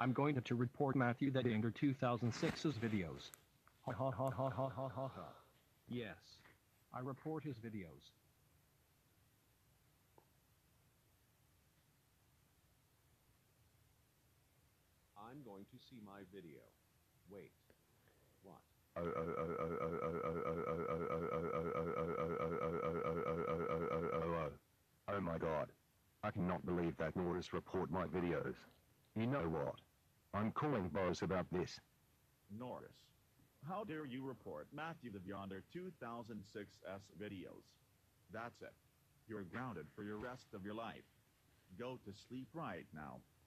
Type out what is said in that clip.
I'm going to report Matthew the Danger 2006's videos. Ha ha ha ha ha ha ha ha. Yes. I report his videos. I'm going to see my video. Wait. What? Oh my god. I cannot believe that Norris report my videos. You know what? I'm calling Boris about this. Norris, how dare you report Matthew the Yonder 2006's videos? That's it. You're grounded for your rest of your life. Go to sleep right now.